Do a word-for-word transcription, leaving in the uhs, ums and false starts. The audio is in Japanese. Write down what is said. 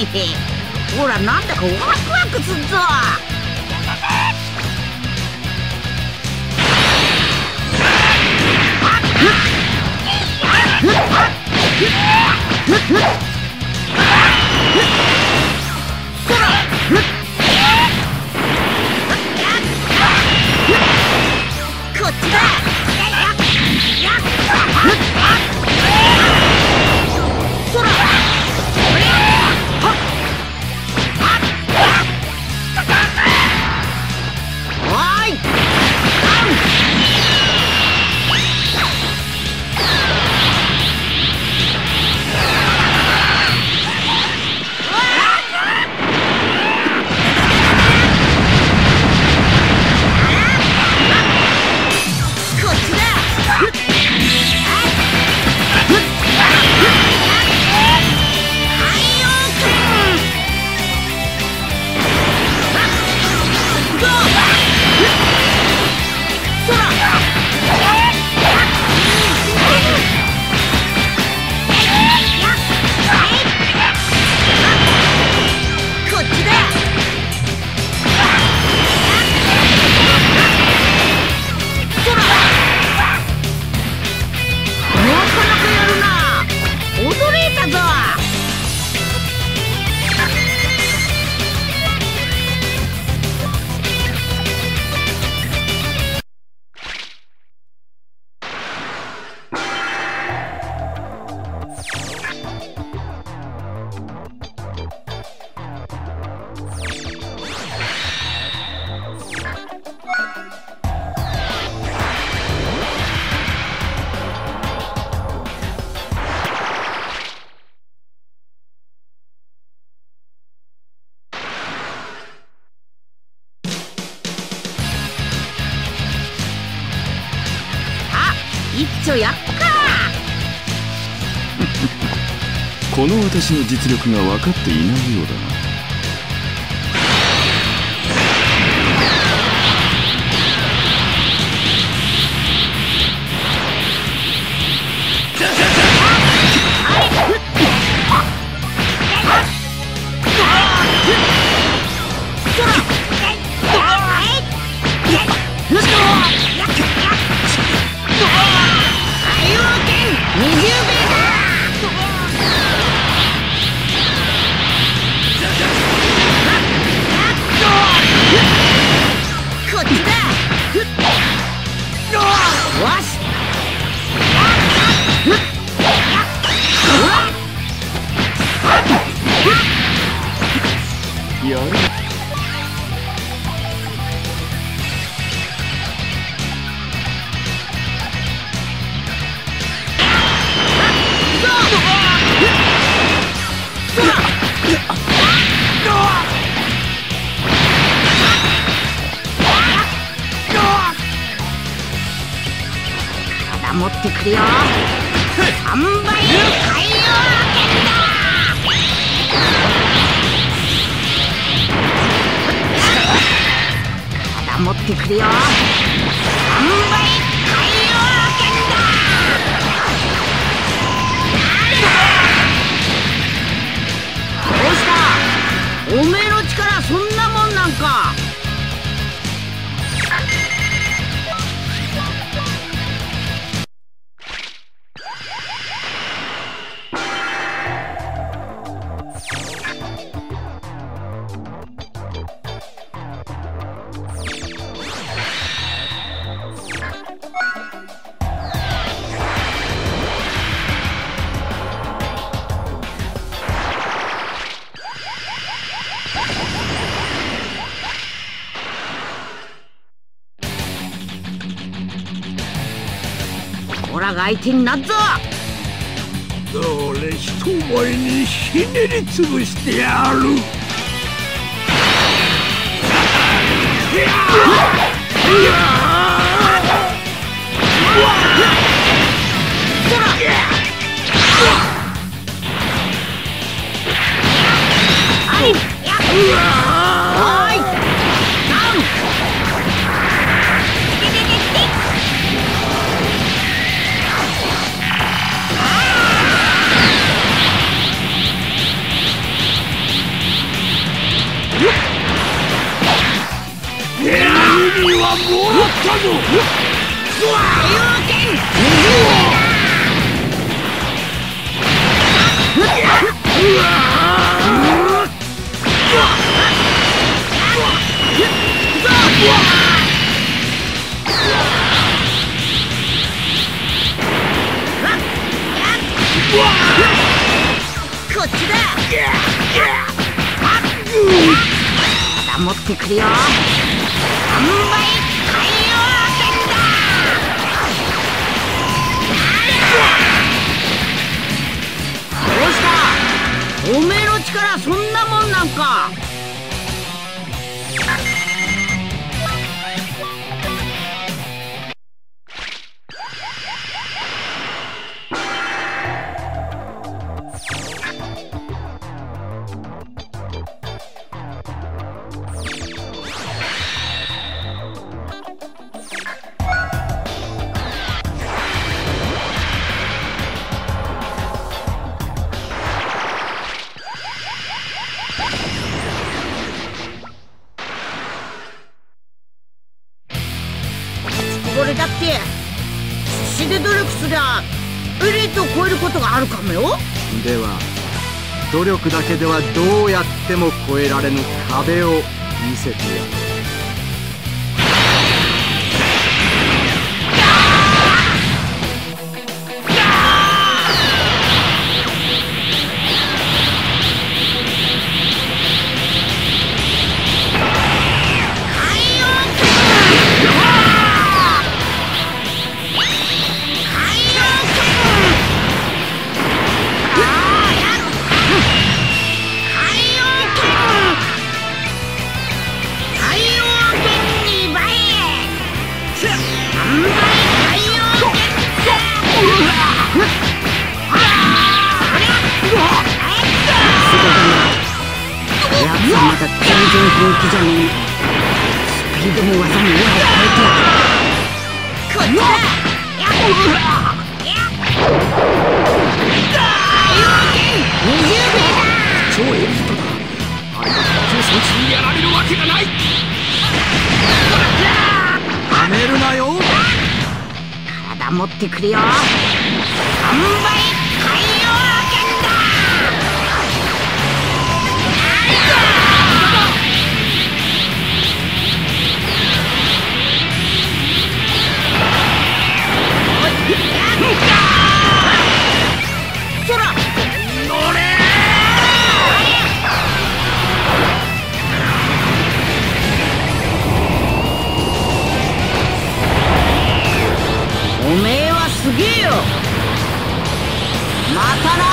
ほら、なんだかワクワクすんぞ。こっちだ。一丁やっか。 この私の実力が分かっていないようだな。やる。 体持ってくるよ。さんばい海洋拳だ。持ってくるよ。さんばい海洋拳だ。どうした？おめえの力そんなもんなんか。オラが相手になっぞ。 どれ一前にひねりつぶしてやる。 こったぞ。 太陽剣にじゅうめいだ。 うわこっちだ。まだ持ってくるよ。三倍海洋剣だ。どうした？おめえの力そんなもんなんか。これだって必死で努力すりゃエリートを超えることがあるかもよ。 では努力だけではどうやっても越えられぬ壁を見せてやる。まだ全然本気じゃねえ。スピードも技も上を超えて。こっちだ。にじゅうめいだ。 超エリートだ。あれだけそいつにやられるわけがない。 やめるなよ。 体持ってくるよ。三倍海洋剣だ。そら乗れー。おめえはすげえよ。またな。